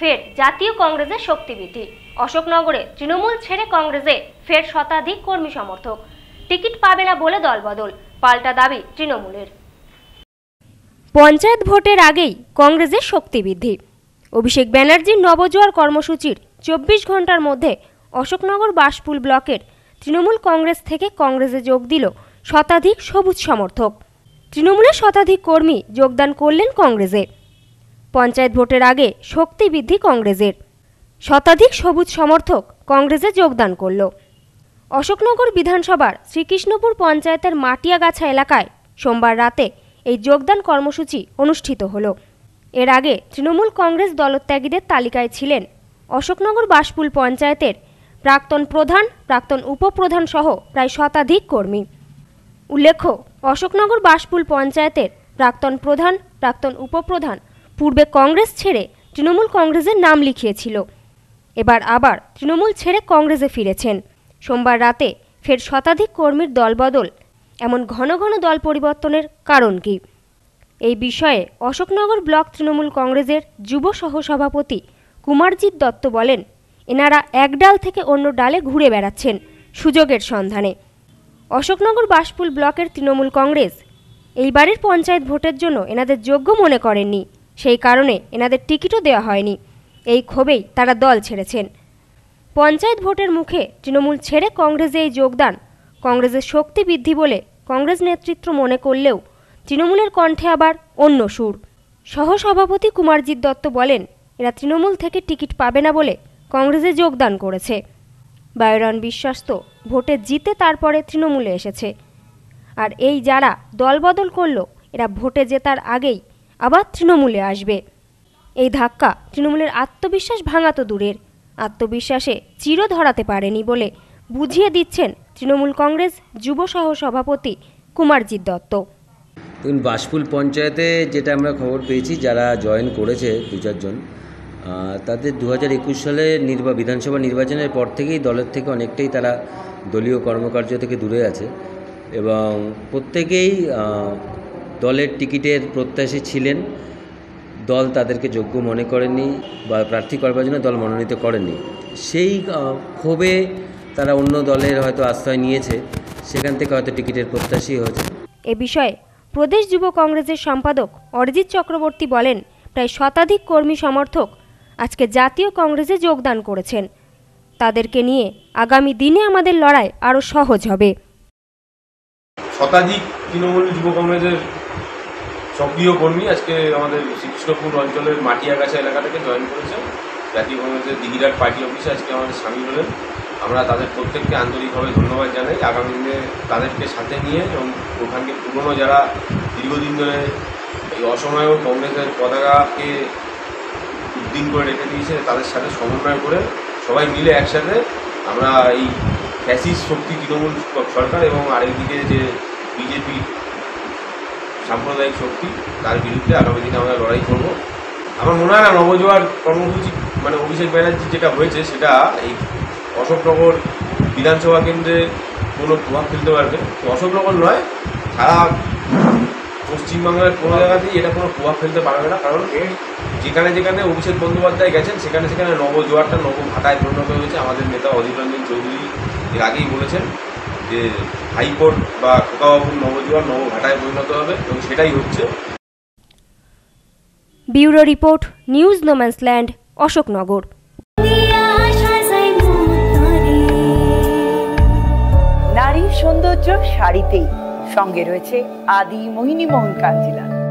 ফের জাতীয় কংগ্রেসের শক্তি বৃদ্ধি। অশোকনগরে তৃণমূল ছেড়ে কংগ্রেসে ফের শতাধিক কর্মী সমর্থক। টিকিট পাবে না বলে দলবদল, পাল্টা দাবি তৃণমূলের। পঞ্চায়েত ভোটের আগেই কংগ্রেসের শক্তি বৃদ্ধি। অভিষেক ব্যানার্জির নবজোয়ার কর্মসূচির 24 ঘন্টার মধ্যে অশোকনগর বাসপুল ব্লকের তৃণমূল কংগ্রেস থেকে কংগ্রেসে যোগ দিল শতাধিক সবুজ সমর্থক। তৃণমূলের শতাধিক কর্মী যোগদান করলেন কংগ্রেসে। পঞ্চায়েত ভোটের আগে শক্তি বৃদ্ধি কংগ্রেসের। শতাধিক সবুজ সমর্থক কংগ্রেসে যোগদান করল। অশোকনগর বিধানসভার শ্রীকৃষ্ণপুর পঞ্চায়েতের মাটিয়াগাছা এলাকায় সোমবার রাতে এই যোগদান কর্মসূচি অনুষ্ঠিত হলো। এর আগে তৃণমূল কংগ্রেস দলত্যাগীদের তালিকায় ছিলেন অশোকনগর বাসপুল পঞ্চায়েতের প্রাক্তন প্রধান, প্রাক্তন উপপ্রধান সহ প্রায় শতাধিক কর্মী। উল্লেখ্য, অশোকনগর বাসপুল পঞ্চায়েতের প্রাক্তন প্রধান, প্রাক্তন উপপ্রধান পূর্বে কংগ্রেস ছেড়ে তৃণমূল কংগ্রেসের নাম লিখিয়েছিল। এবার আবার তৃণমূল ছেড়ে কংগ্রেসে ফিরেছেন। সোমবার রাতে ফের শতাধিক কর্মীর দলবদল, এমন ঘন ঘন দল পরিবর্তনের কারণ কি? এই বিষয়ে অশোকনগর ব্লক তৃণমূল কংগ্রেসের যুব সহসভাপতি কুমারজিৎ দত্ত বলেন, এনারা এক ডাল থেকে অন্য ডালে ঘুরে বেড়াচ্ছেন সুযোগের সন্ধানে। অশোকনগর বাসপুল ব্লকের তৃণমূল কংগ্রেস এইবারের পঞ্চায়েত ভোটের জন্য এনাদের যোগ্য মনে করেননি, সেই কারণে এনাদের টিকিটও দেওয়া হয়নি। এই ক্ষোভেই তারা দল ছেড়েছেন। পঞ্চায়েত ভোটের মুখে তৃণমূল ছেড়ে কংগ্রেসে এই যোগদান কংগ্রেসের শক্তি বৃদ্ধি বলে কংগ্রেস নেতৃত্ব মনে করলেও তৃণমূলের কণ্ঠে আবার অন্য সুর। সহসভাপতি কুমারজিৎ দত্ত বলেন, এরা তৃণমূল থেকে টিকিট পাবে না বলে কংগ্রেসে যোগদান করেছে। বায়ুরান বিশ্বাস তো ভোটে জিতে তারপরে তৃণমূলে এসেছে। আর এই যারা দলবদল করলো, এরা ভোটে জেতার আগেই আবার তৃণমূলে আসবে। এই ধাক্কা তৃণমূলের আত্মবিশ্বাস ভাঙা তো দূরের, আত্মবিশ্বাসে চির ধরাতে পারেনি বলে বুঝিয়ে দিচ্ছেন তৃণমূল কংগ্রেস যুব সহ সভাপতি কুমারজিৎ দত্ত। দেখুন, বাসপুল পঞ্চায়েতে যেটা আমরা খবর পেয়েছি, যারা জয়েন করেছে 2-4 জন, তাদের 2021 সালে বিধানসভা নির্বাচনের পর থেকেই দলের থেকে অনেকটাই তারা দলীয় কর্মকার্য থেকে দূরে আছে এবং প্রত্যেকেই দলের টিকিটের প্রত্যাশী ছিলেন। দল তাদেরকে যোগ্য মনে করেনি বা প্রার্থী করবার জন্য দল মনোনীত করেনি। সেই ক্ষোভে তারা অন্য দলের হয়তো আশ্রয় নিয়েছে, সেখান থেকে হয়তো টিকিটের প্রত্যাশী হয়েছে। এ বিষয়ে প্রদেশ যুব কংগ্রেসের সম্পাদক অরিজিৎ চক্রবর্তী বলেন, প্রায় শতাধিক কর্মী সমর্থক আজকে জাতীয় কংগ্রেসে যোগদান করেছেন। তাদেরকে নিয়ে আগামী দিনে আমাদের লড়াই আরও সহজ হবে। শতাধিক তৃণমূল যুব কংগ্রেসের সক্রিয় কর্মী আজকে আমাদের শ্রীকৃষ্ণপুর অঞ্চলের মাটিয়াগাছা এলাকা থেকে জয়েন করেছে। জাতীয় কংগ্রেসের দিঘিরাট পার্টি অফিসে আজকে আমাদের সামিল হলেন। আমরা তাদের প্রত্যেককে আন্তরিকভাবে ধন্যবাদ জানাই। আগামী দিনে তাদেরকে সাথে নিয়ে এবং ওখানকে পুরনো যারা দীর্ঘদিন ধরে এই অসময়েও কংগ্রেসের পতাকাকে উদ্দিন করে রেখে দিয়েছে, তাদের সাথে সমন্বয় করে সবাই মিলে একসাথে আমরা এই ফ্যাসিস্ট শক্তি তৃণমূল সরকার এবং আরেকদিকে যে বিজেপি সাম্প্রদায়িক শক্তি, তার বিরুদ্ধে আগামী দিনে আমরা লড়াই করব। আমার মনে হয় না নবজোয়ার কর্মসূচি মানে অভিষেক ব্যানার্জি যেটা হয়েছে সেটা এই অশোকনগর বিধানসভা কেন্দ্রে কোনো প্রভাব ফেলতে পারবে। তো অশোকনগর নয়, সারা পশ্চিমবাংলার কোনো জায়গাতেই এটা কোনো প্রভাব ফেলতে পারবে না, কারণ যেখানে যেখানে অভিষেক বন্দ্যোপাধ্যায় গেছেন সেখানে সেখানে নবজোয়ারটা নবভাটায় পরিণত হয়েছে। আমাদের নেতা অধীর রঞ্জন চৌধুরী এর আগেই বলেছেন যে হাইকোর্ট বা খোকাবাবুর নবজোয়ার নবভাটায় পরিণত হবে এবং সেটাই হচ্ছে। Bureau report, news No Man's Land, Ashoknagar. নারীর সৌন্দর্য শাড়িতেই, সঙ্গে রয়েছে আদি মোহিনী মোহন কাঞ্জিলা।